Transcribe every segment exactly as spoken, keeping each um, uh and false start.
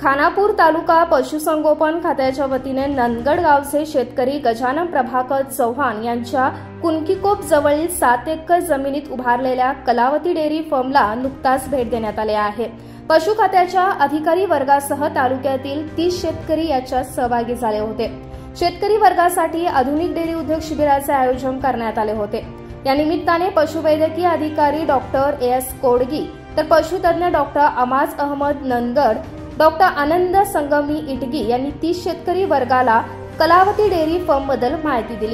खानापूर तालुका पशुसंगोपन खात्याच्या वतीने नंदगड गावचे शेतकरी गजानन प्रभाकर चव्हाण यांच्या कुणकीकोप जवळील सात एकर जमिनीत उभारलेल्या कलावती डेअरी फार्मला नुकताच भेट देण्यात आली आहे। पशु खात्याच्या अधिकारी वर्गासह तालुक्यातील तीस शेतकरी याच्यात सहभागी झाले होते। शेतकरी वर्गासाठी आधुनिक डेअरी उद्योग शिबिराचे आयोजन करण्यात आले होते। या निमित्ताने पशुवैद्यकीय अधिकारी डॉक्टर ए एस कोडगी तर पशुतज्ञ डॉक्टर अमाज अहमद नंदगड, डॉक्टर आनंद संगमी इटगी यांनी तीस शेतकरी वर्गाला कलावती डेअरी फार्म बद्दल माहिती दिली।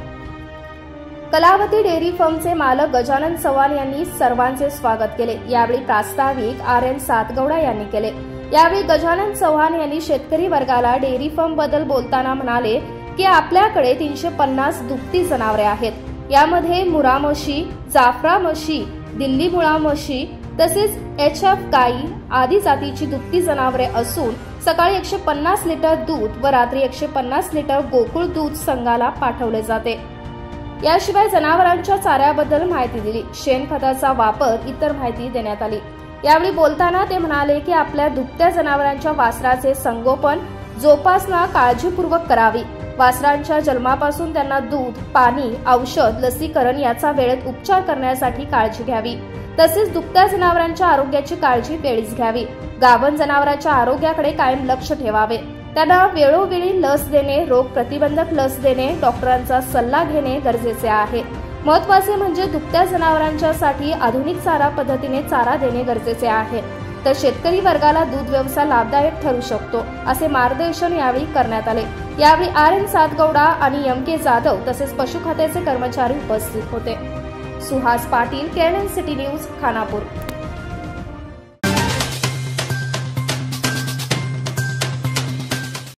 कलावती डेअरी फार्मचे मालक गजानन चव्हाण यांनी सर्वांचे स्वागत केले। यावेळी प्रास्ताविक आर एन सातगौडा यांनी केले। यावेळी गजानन चव्हाण यांनी शेतकरी वर्गाला डेअरी फार्म बद्दल बोलताना म्हणाले की आपल्याकडे तीनशे पन्नास दुभती जनावरे आहेत। यामध्ये मुरा म्हशी, जाफरा म्हशी, दिल्ली मुळा म्हशी तसेच एच एफ गाई आदी जातीची दुभती जनावरे असून सकाळी एकशे पन्नास लिटर दूध व रात्री एकशे पन्नास लिटर गोकुळ दूध संघाला पाठवले जाते। याशिवाय जनावरांच्या चाऱ्याबद्दल माहिती दिली। शेणखताचा वापर इतर माहिती देण्यात आली। यावेळी बोलताना ते म्हणाले की आपल्या दुभत्या जनावरांच्या वासराचे संगोपन जोपासना काळजीपूर्वक करावी। वासरांच्या जन्मापासून त्यांना दूध, पाणी, औषध, लसीकरण याचा वेळेत उपचार करण्यासाठी काळजी घ्यावी। तसेच दुभत्या जनावरांच्या आरोग्याची काळजी वेळीच घ्यावी। गाभण जनावरांच्या आरोग्याकडे कायम लक्ष ठेवावे। त्यांना वेळोवेळी लस देणे, रोग प्रतिबंधक लस देणे, डॉक्टरांचा सल्ला घेणे गरजेचे आहे। महत्त्वाचे म्हणजे दुभत्या जनावरांच्यासाठी आधुनिक चारा पद्धतीने चारा देणे गरजेचे आहे। तर शेतकरी वर्गाला दूध व्यवसाय लाभदायक ठरू शकतो असे मार्गदर्शन यावेळी करण्यात आले। यावेळी आर एन सातगौडा आणि एम के जाधव तसेच पशु खात्याचे कर्मचारी उपस्थित होते। Suhas Patil, KNN city news, Khanapur.